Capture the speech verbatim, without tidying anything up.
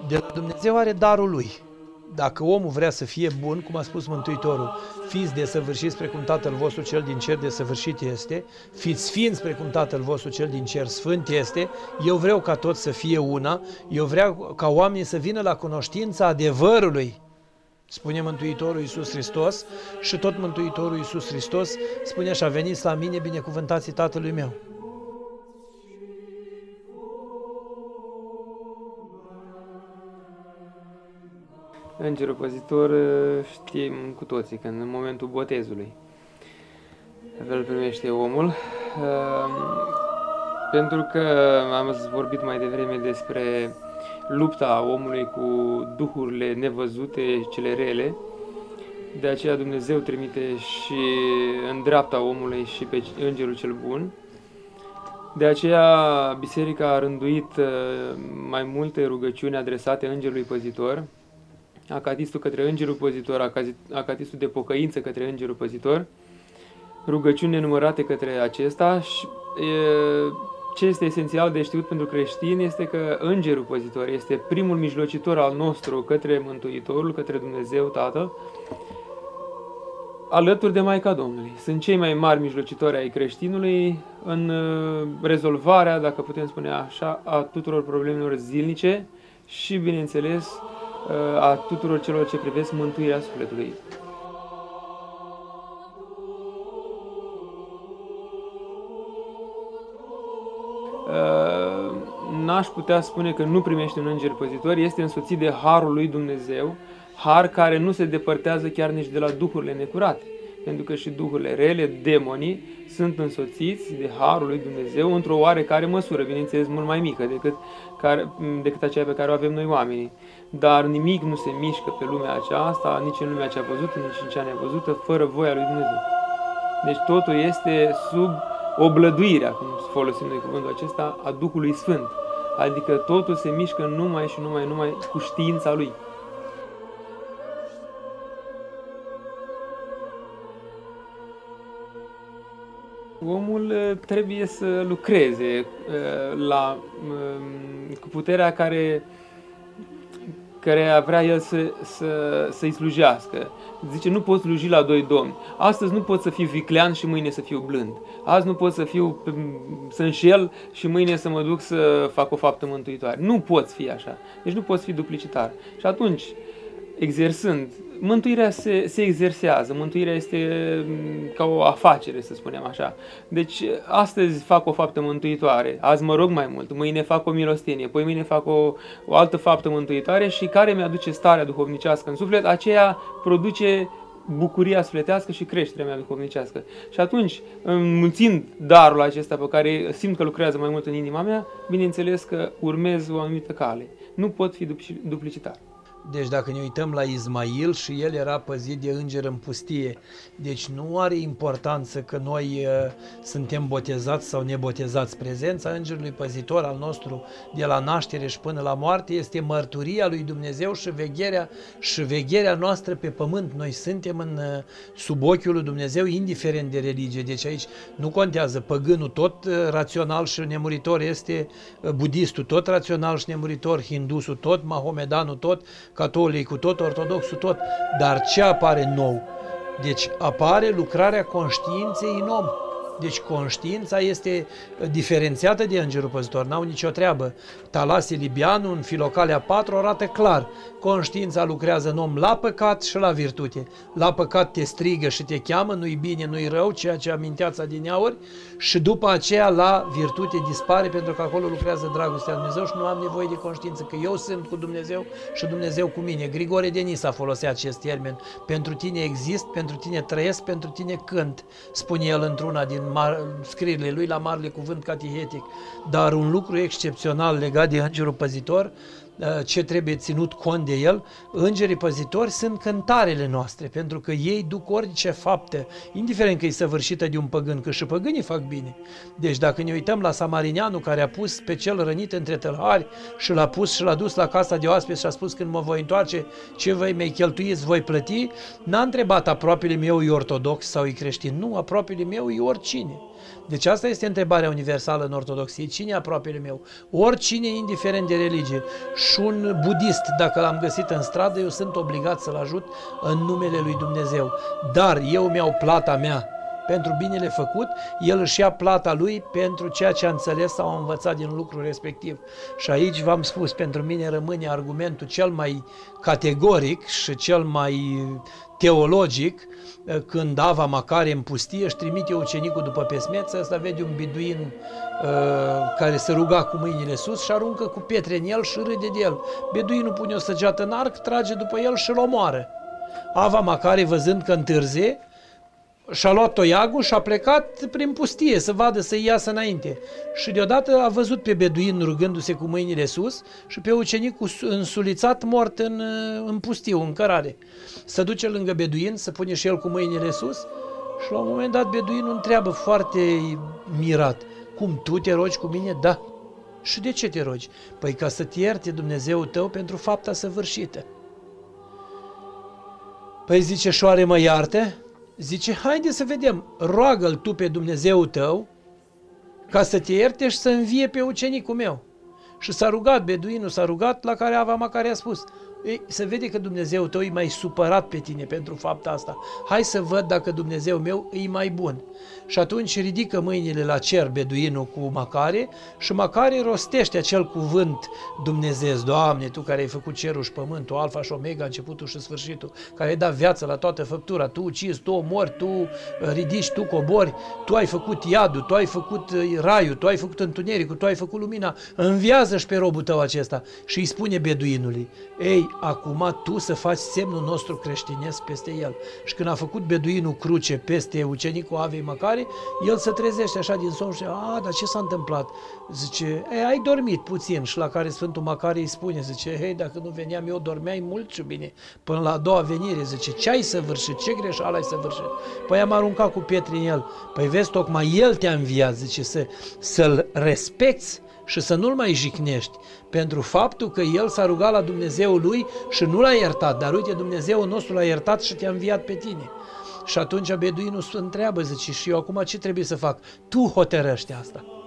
De la Dumnezeu are darul lui. Dacă omul vrea să fie bun, cum a spus Mântuitorul, fiți desăvârșiți precum Tatăl vostru cel din cer desăvârșit este, fiți sfinți precum Tatăl vostru cel din cer sfânt este, eu vreau ca tot să fie una, eu vreau ca oamenii să vină la cunoștința adevărului, spune Mântuitorul Iisus Hristos, și tot Mântuitorul Iisus Hristos spune așa: veniți la mine, binecuvântații Tatălui meu. Îngerul păzitor știm cu toții că în momentul botezului îl primește omul, pentru că am vorbit mai devreme despre lupta omului cu duhurile nevăzute, cele rele. De aceea Dumnezeu trimite și în dreapta omului și pe Îngerul cel Bun. De aceea Biserica a rânduit mai multe rugăciuni adresate Îngerului Păzitor, acatistul către Îngerul Păzitor, acatistul de pocăință către Îngerul Păzitor, rugăciuni nenumărate către acesta. Și ce este esențial de știut pentru creștini este că Îngerul Păzitor este primul mijlocitor al nostru către Mântuitorul, către Dumnezeu Tatăl, alături de Maica Domnului. Sunt cei mai mari mijlocitori ai creștinului în rezolvarea, dacă putem spune așa, a tuturor problemelor zilnice și, bineînțeles, a tuturor celor ce privesc mântuirea sufletului. N-aș putea spune că nu primește un înger păzitor, este însoțit de harul lui Dumnezeu, har care nu se depărtează chiar nici de la duhurile necurate, pentru că și duhurile rele, demonii, sunt însoțiți de harul lui Dumnezeu într-o oarecare măsură, bineînțeles mult mai mică decât, care, decât aceea pe care o avem noi oamenii. Dar nimic nu se mișcă pe lumea aceasta, nici în lumea cea văzută, nici în cea nevăzută, fără voia lui Dumnezeu. Deci totul este sub oblăduirea, cum folosim noi cuvântul acesta, a Duhului Sfânt. Adică totul se mișcă numai și numai, numai cu știința lui. Omul trebuie să lucreze la, cu puterea care, care vrea el să, să, să-i slujească. Zice, nu pot sluji la doi domni. Astăzi nu pot să fiu viclean și mâine să fiu blând. Azi nu pot să fiu, să înșel și mâine să mă duc să fac o faptă mântuitoare. Nu poți fi așa. Deci nu poți fi duplicitar. Și atunci, exersând, mântuirea se, se exersează, mântuirea este ca o afacere, să spunem așa. Deci astăzi fac o faptă mântuitoare, azi mă rog mai mult, mâine fac o milostenie, poi mâine fac o, o altă faptă mântuitoare și care mi-aduce starea duhovnicească în suflet, aceea produce bucuria sufletească și creșterea mea duhovnicească. Și atunci, înmulțind darul acesta pe care simt că lucrează mai mult în inima mea, bineînțeles că urmez o anumită cale. Nu pot fi duplicitar. Deci dacă ne uităm la Ismail, și el era păzit de înger în pustie. Deci nu are importanță că noi uh, suntem botezați sau nebotezați. Prezența îngerului păzitor al nostru de la naștere și până la moarte este mărturia lui Dumnezeu și vegherea, și vegherea noastră pe pământ. Noi suntem în, uh, sub ochiul lui Dumnezeu, indiferent de religie. Deci aici nu contează păgânul tot uh, rațional și nemuritor este, uh, budistul tot rațional și nemuritor, hindusul tot, mahomedanul tot, catolicul tot, ortodoxul tot, dar ce apare nou? Deci apare lucrarea conștiinței în om. Deci conștiința este diferențiată de îngerul păzitor, n-au nicio treabă. Talase Libianu, în Filocalea patru, arată clar. Conștiința lucrează în om la păcat și la virtute. La păcat te strigă și te cheamă, nu-i bine, nu-i rău, ceea ce aminteați adineauri, și după aceea la virtute dispare, pentru că acolo lucrează dragostea lui Dumnezeu și nu am nevoie de conștiință, că eu sunt cu Dumnezeu și Dumnezeu cu mine. Grigore de Nisa folosea acest termen. Pentru tine exist, pentru tine trăiesc, pentru tine cânt, spune el într-una din scrierile lui la Marele Cuvânt Catehetic. Dar un lucru excepțional legat de îngerul păzitor, ce trebuie ținut cont de el, îngerii păzitori sunt cântarele noastre, pentru că ei duc orice faptă, indiferent că e săvârșită de un păgân, că și păgânii fac bine. Deci dacă ne uităm la Samarineanul care a pus pe cel rănit între tălhari și l-a pus și l-a dus la casa de oaspeți și a spus, când mă voi întoarce, ce voi mi-ai cheltuiți, voi plăti, n-a întrebat aproapele meu e ortodox sau e creștin, nu, aproapele meu e oricine. Deci asta este întrebarea universală în ortodoxie. Cine e aproapele meu? Oricine, indiferent de religie. și un budist, dacă l-am găsit în stradă, eu sunt obligat să-l ajut în numele lui Dumnezeu. Dar eu mi-au plata mea pentru binele făcut, el își ia plata lui pentru ceea ce a înțeles sau a învățat din lucrul respectiv. Și aici v-am spus, pentru mine rămâne argumentul cel mai categoric și cel mai teologic, când Ava Macare în pustie își trimite ucenicul după pesmeță, ăsta vede un beduin uh, care se ruga cu mâinile sus și aruncă cu pietre în el și râde de el. Beduinul pune o săgeată în arc, trage după el și îl omoară. Ava Macare, văzând că întârzie, și-a luat toiagul și a plecat prin pustie să vadă să iasă înainte. Și deodată a văzut pe beduin rugându-se cu mâinile sus și pe ucenicul însulițat mort în, în pustiu, în cărare. Se duce lângă beduin, se pune și el cu mâinile sus și la un moment dat beduinul întreabă foarte mirat: cum, tu te rogi cu mine? Da. Și de ce te rogi? Păi ca să te ierte Dumnezeul tău pentru fapta săvârșită. Păi zice, și oare mă iarte? Zice, haide să vedem, roagă-l tu pe Dumnezeul tău ca să te ierte și să învie pe ucenicul meu. Și s-a rugat, beduinul s-a rugat, la care Ava Macare a spus: ei, se vede că Dumnezeul tău e mai supărat pe tine pentru fapta asta. Hai să văd dacă Dumnezeul meu e mai bun. Și atunci ridică mâinile la cer beduinul cu Macare și Macare rostește acel cuvânt Dumnezeu: Doamne, Tu care ai făcut cerul și pământul, alfa și omega, începutul și sfârșitul, care ai dat viață la toată făptura, Tu ucizi, Tu omori, Tu ridici, Tu cobori, Tu ai făcut iadul, Tu ai făcut raiul, Tu ai făcut întunericul, Tu ai făcut lumina, înviază-și pe robul Tău acesta. Și îi spune beduinului: ei, acum tu să faci semnul nostru creștinesc peste el. Și când a făcut beduinul cruce peste ucenicul Avei Macare, el se trezește așa din somn și: a, dar ce s-a întâmplat? Zice, e, ai dormit puțin. Și la care Sfântul Macare îi spune, zice, hei, dacă nu veneam eu, dormeai mult și bine. Până la a doua venire, zice, ce ai săvârșit? Ce greșeală ai săvârșit? Păi am aruncat cu pietre în el. Păi vezi, tocmai el te-a înviat, zice, să, să-l respecti și să nu-l mai jicnești, pentru faptul că el s-a rugat la Dumnezeul lui și nu l-a iertat, dar uite, Dumnezeul nostru l-a iertat și te-a înviat pe tine. Și atunci beduinul întreabă, zice, și eu acum ce trebuie să fac? Tu hotărăște asta.